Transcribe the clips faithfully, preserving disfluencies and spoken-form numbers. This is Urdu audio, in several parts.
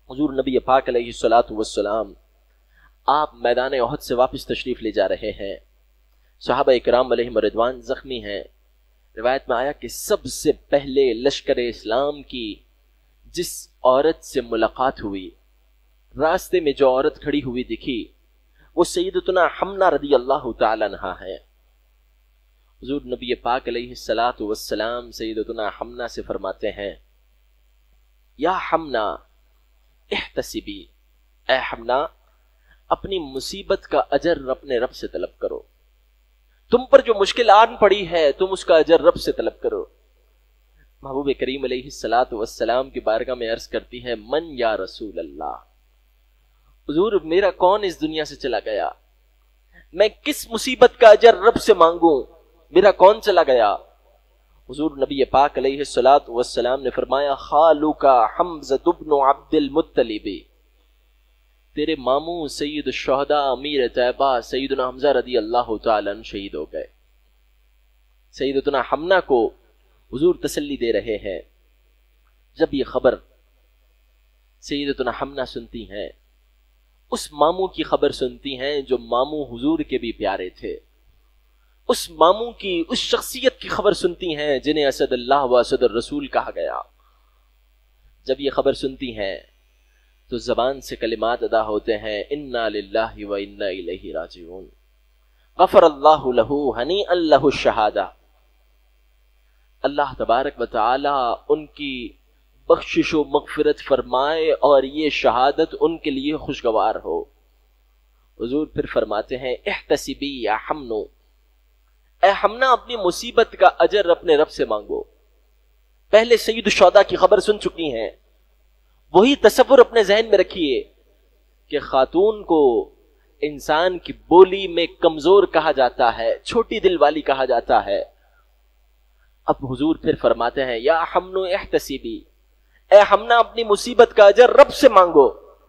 حضور نبی پاک علیہ الصلوۃ والسلام آپ میدان احد سے واپس تشریف لے جا رہے ہیں، صحابہ اکرام علیہم رضوان زخمی ہیں۔ روایت میں آیا کہ سب سے پہلے لشکر اسلام کی جس عورت سے ملاقات ہوئی، راستے میں جو عورت کھڑی ہوئی دکھی، وہ سیدتنا حمنہ رضی اللہ تعالی عنہا ہے۔ حضور نبی پاک علیہ الصلوۃ والسلام سیدتنا حمنہ سے فرماتے ہیں، یا حمنہ احتسبی، اے حمنہ اپنی مصیبت کا اجر اپنے رب سے طلب کرو، تم پر جو مشکل آن پڑی ہے تم اس کا اجر رب سے طلب کرو۔ محبوب کریم علیہ الصلوۃ والسلام کی بارگاہ میں عرض کرتی ہے، من یا رسول اللہ، حضور میرا کون اس دنیا سے چلا گیا، میں کس مصیبت کا اجر رب سے مانگوں، میرا کون چلا گیا؟ حضور نبی پاک علیہ الصلوۃ والسلام نے فرمایا، خالک حمزہ بن عبد المطلب، تیرے ماموں سید الشہداء امیر طیبہ سیدنا حمزہ رضی اللہ تعالیٰ عنہ شہید ہو گئے۔ سیدتنا حمنہ کو حضور تسلی دے رہے ہیں۔ جب یہ خبر سیدتنا حمنہ سنتی ہیں، اس ماموں کی خبر سنتی ہیں جو ماموں حضور کے بھی پیارے تھے، اس ماموں کی اس شخصیت کی خبر سنتی ہیں جنہیں اسد اللہ و اسد الرسول کہا گیا۔ جب یہ خبر سنتی ہیں تو زبان سے کلمات ادا ہوتے ہیں، انا للہ و انا الیہ راجعون، غفر اللہ لہ ہنیئا لہ الشہادہ، اللہ تبارک و تعالی ان کی بخشش و مغفرت فرمائے اور یہ شہادت ان کے لیے خوشگوار ہو۔ حضور پھر فرماتے ہیں، احتسبی یا حمنو، اے حمنہ اپنی مصیبت کا اجر اپنے رب سے مانگو۔ پہلے سید الشہداء کی خبر سن چکی ہیں، وہی تصور اپنے ذہن میں رکھیے کہ خاتون کو انسان کی بولی میں کمزور کہا جاتا ہے، چھوٹی دل والی کہا جاتا ہے۔ اب حضور پھر فرماتے ہیں، یا حمنو احتسبی، اے حمنہ اپنی مصیبت کا اجر رب سے مانگو۔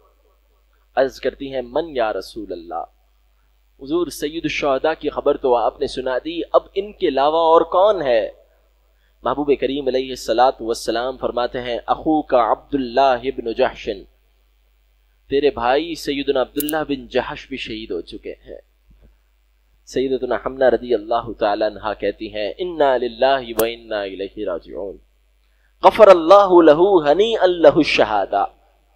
عرض کرتی ہیں، من یا رسول اللہ، حضور سید الشہداء کی خبر تو آپ نے سنا دی، اب ان کے علاوہ اور کون ہے؟ محبوب کریم علیہ الصلوۃ والسلام فرماتے ہیں، اخوک عبداللہ بن جحش، تیرے بھائی سیدنا عبداللہ بن جحش بھی شہید ہو چکے ہیں۔ سیدتنا حمنہ رضی اللہ تعالی عنہا کہتی ہیں، انا للہ و انا الیہ راجعون، غفر اللہ لہ ہنیئا لہ الشہادہ،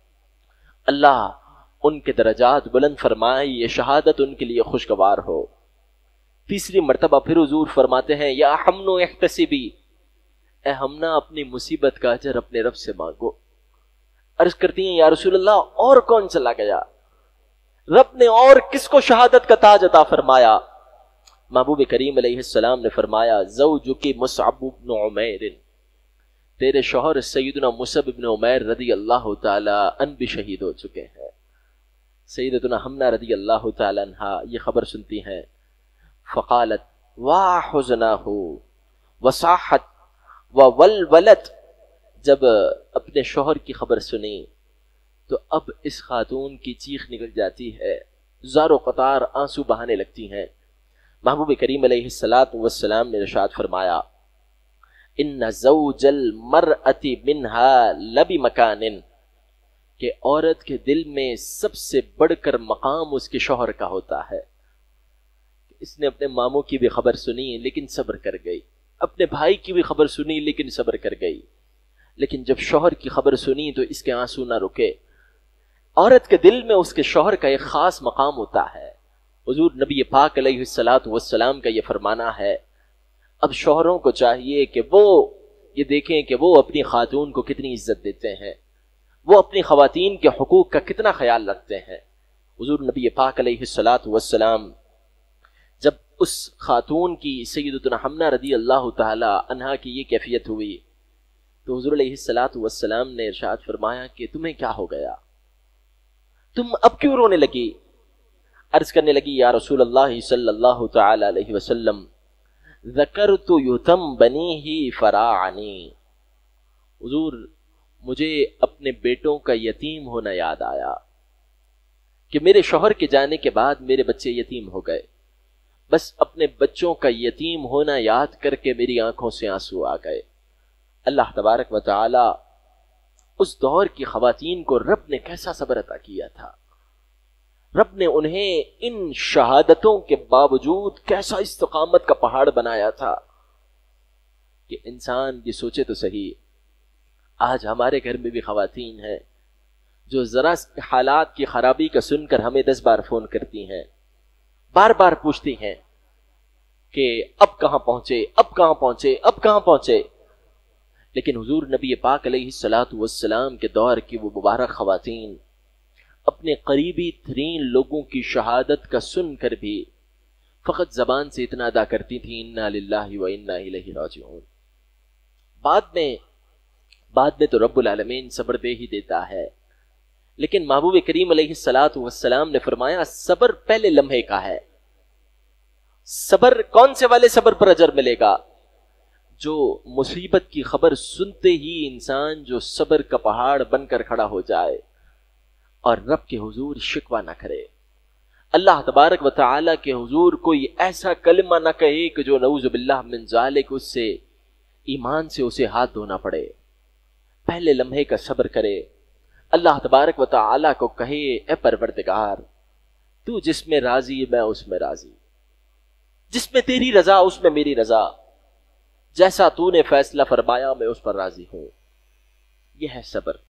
اللہ ان کے درجات بلند فرمائے، یہ شہادت ان کے لیے خوشگوار ہو۔ تیسری مرتبہ پھر حضور فرماتے ہیں، یا حمنو احتسبی، اے حمنہ اپنی مصیبت کا اجر اپنے رب سے مانگو۔ عرض کرتی ہیں، یا رسول اللہ اور کون چلا گیا؟ رب نے اور کس کو شہادت کا تاج عطا فرمایا؟ محبوب کریم علیہ السلام نے فرمایا، زوجک مصعب بن عمیر، تیرے شوہر سیدنا مصعب بن عمیر رضی اللہ تعالی عنہ بھی شہید ہو چکے ہیں۔ سیدتنا حمنہ رضی اللہ تعالی عنہا یہ خبر سنتی ہیں، فقالت واہ حزنہ وصاحت وولولت، جب اپنے شوہر کی خبر سنی تو اب اس خاتون کی چیخ نکل جاتی ہے، زار و قطار آنسو بہانے لگتی ہیں۔ محبوب کریم علیہ الصلوۃ والسلام نے ارشاد فرمایا، ان زوج المرأۃ منہا لبمکان، کہ عورت کے دل میں سب سے بڑھ کر مقام اس کے شوہر کا ہوتا ہے۔ اس نے اپنے ماموں کی بھی خبر سنی لیکن صبر کر گئی، اپنے بھائی کی بھی خبر سنی لیکن صبر کر گئی، لیکن جب شوہر کی خبر سنی تو اس کے آنسو نہ رکے۔ عورت کے دل میں اس کے شوہر کا ایک خاص مقام ہوتا ہے۔ حضور نبی پاک علیہ الصلوۃ والسلام کا یہ فرمانا ہے، اب شوہروں کو چاہیے کہ وہ یہ دیکھیں کہ وہ اپنی خاتون کو کتنی عزت دیتے ہیں، وہ اپنی خواتین کے حقوق کا کتنا خیال رکھتے ہیں۔ حضور نبی پاک علیہ الصلوۃ والسلام جب اس خاتون کی سیدتنا حمنہ رضی اللہ تعالی عنہا کی یہ کیفیت ہوئی تو حضور علیہ الصلوۃ والسلام نے ارشاد فرمایا کہ تمہیں کیا ہو گیا، تم اب کیوں رونے لگی؟ عرض کرنے لگی، یا رسول اللہ صلی اللہ تعالی علیہ وسلم، ذکرت یتم بنیہ فراعنی، حضور مجھے اپنے بیٹوں کا یتیم ہونا یاد آیا کہ میرے شوہر کے جانے کے بعد میرے بچے یتیم ہو گئے، بس اپنے بچوں کا یتیم ہونا یاد کر کے میری آنکھوں سے آنسو آ گئے۔ اللہ تبارک و تعالی اس دور کی خواتین کو رب نے کیسا صبر عطا کیا تھا، رب نے انہیں ان شہادتوں کے باوجود کیسا استقامت کا پہاڑ بنایا تھا کہ انسان یہ سوچے تو صحیح، آج ہمارے گھر میں بھی خواتین ہیں جو ذرا حالات کی خرابی کا سن کر ہمیں دس بار فون کرتی ہیں، بار بار پوچھتی ہیں کہ اب کہاں پہنچے اب کہاں پہنچے اب کہاں پہنچے لیکن حضور نبی پاک علیہ الصلاۃ والسلام کے دور کی وہ مبارک خواتین اپنے قریبی ترین لوگوں کی شہادت کا سن کر بھی فقط زبان سے اتنا ادا کرتی تھیں انا للہ و انا الیہ راجعون۔ بعد میں بعد میں تو رب العالمین صبر دے ہی دیتا ہے، لیکن محبوب کریم علیہ الصلاۃ والسلام نے فرمایا صبر پہلے لمحے کا ہے۔ صبر کون سے والے صبر پر اجر ملے گا؟ جو مصیبت کی خبر سنتے ہی انسان جو صبر کا پہاڑ بن کر کھڑا ہو جائے اور رب کے حضور شکوہ نہ کرے، اللہ تبارک و تعالی کے حضور کوئی ایسا کلمہ نہ کہے کہ جو نعوذ باللہ من ذالک اس سے ایمان سے اسے ہاتھ دھونا پڑے، پہلے لمحے کا صبر کرے، اللہ تبارک و تعالی کو کہے اے پروردگار تو جس میں راضی میں اس میں راضی، جس میں تیری رضا اس میں میری رضا، جیسا تو نے فیصلہ فرمایا میں اس پر راضی ہوں۔ یہ ہے صبر۔